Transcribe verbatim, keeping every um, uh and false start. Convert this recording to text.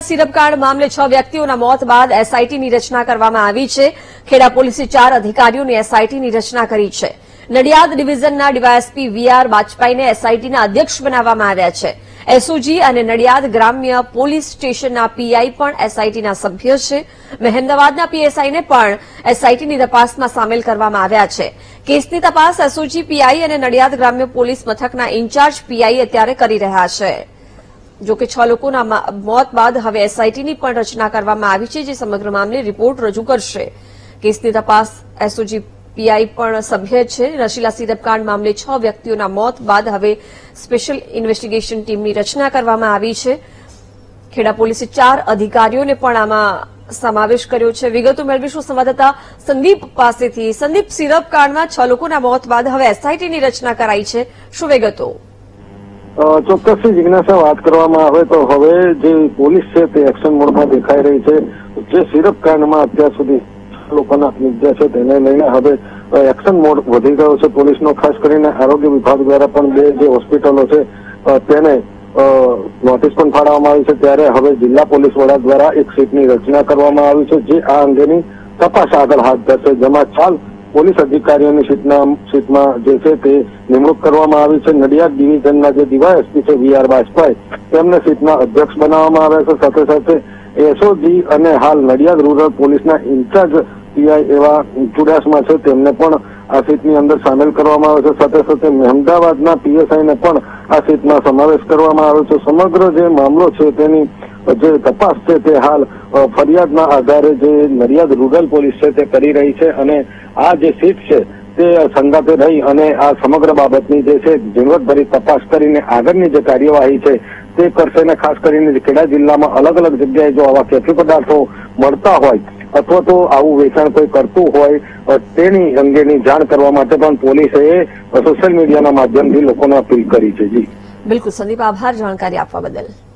સિરપકાંડ મામલે છ વ્યક્તિઓના મોત બાદ એસઆઈટીની રચના કરવામાં આવી છે। ખેડા પોલીસે ચાર અધિકારીઓની એસઆઈટીની રચના કરી છે। નડિયાદ ડિવિઝનના ડીવાયએસપી વીઆર બાજપાઈને એસઆઈટીના અધ્યક્ષ બનાવવામાં આવ્યા છે। એસઓજી અને નડિયાદ ગ્રામ્ય પોલીસ સ્ટેશનના પીઆઈ પણ એસઆઈટીના સભ્ય છે। મહેમદાવાદના પીએસઆઈને પણ એસઆઈટીની તપાસમાં સામેલ કરવામાં આવ્યા છે। કેસની તપાસ એસઓજી પીઆઈ અને નડિયાદ ગ્રામ્ય પોલીસ મથકના ઇન્ચાર્જ પીઆઈ અત્યારે કરી રહ્યા છે। જો કે છ લોકોના મોત બાદ હવે એસઆઈટીની પણ રચના કરવામાં આવી છે, જે સમગ્ર મામલે રિપોર્ટ રજૂ કરશે। કેસની તપાસ એસઓજી પીઆઈ પણ સભ્ય છે। નશીલા સિરપકાંડ મામલે છ વ્યક્તિઓના મોત બાદ હવે સ્પેશિયલ ઇન્વેસ્ટિગેશન ટીમની રચના કરવામાં આવી છે। ખેડા પોલીસે ચાર અધિકારીઓને પણ આમાં સમાવેશ કર્યો છે। વિગતો મેળવીશું સંવાદદાતા સંદીપ પાસેથી। સંદીપ, સિરપકાંડમાં છ લોકોના મોત બાદ હવે એસઆઈટીની રચના કરાઈ છે, શું વિગતો? ચોક્કસથી જિજ્ઞાસા વાત કરવામાં આવે તો હવે જે પોલીસ છે તે એક્શન મોડમાં દેખાઈ રહી છે। જે સિરપકાંડમાં અત્યાર સુધી લોકોના નિર્જા છે તેને લઈને હવે એક્શન મોડ વધી ગયો છે પોલીસનો। ખાસ કરીને આરોગ્ય વિભાગ દ્વારા પણ બે જે હોસ્પિટલો છે તેને નોટિસ પણ ફાળવવામાં આવી છે। ત્યારે હવે જિલ્લા પોલીસ વડા દ્વારા એક સીટની રચના કરવામાં આવી છે, જે આ અંગેની તપાસ આગળ હાથ ધરશે। જેમાં ચાલ પોલીસ અધિકારીઓની સીટના સીટમાં જે છે તે નિમણૂક કરવામાં આવી છે। નડિયાદ ડિવિઝનના જે ડીવાયએસપી છે વીઆર બાજપાઈ તેમને સીટના અધ્યક્ષ બનાવવામાં આવ્યા છે। સાથે સાથે એસઓજી અને હાલ નડિયાદ રૂરલ પોલીસના ઇન્ચાર્જ પીઆઈ એવા ચુડાસમા છે તેમને પણ આ સીટની અંદર સામેલ કરવામાં આવે છે। સાથે સાથે મહેમદાવાદના પીએસઆઈને પણ આ સીટમાં સમાવેશ કરવામાં આવ્યો છે। સમગ્ર જે મામલો છે તેની જે તપાસ છે તે હાલ ફરિયાદના આધારે જે નડિયાદ રૂરલ પોલીસ છે તે કરી રહી છે અને આ જે સીટ છે તે સંગાતે રહી અને આ સમગ્ર બાબતની જે છે ઝીણવટભરી તપાસ કરીને આગળની જે કાર્યવાહી છે તે કરશે। ને ખાસ કરીને ખેડા જિલ્લામાં અલગ અલગ જગ્યાએ જો આવા કેફી પદાર્થો મળતા હોય અથવા તો આવું વેચાણ કોઈ કરતું હોય તેની અંગેની જાણ કરવા માટે પણ પોલીસે સોશિયલ મીડિયાના માધ્યમથી લોકોને અપીલ કરી છે। જી બિલકુલ સંદીપ, આભાર જાણકારી આપવા બદલ।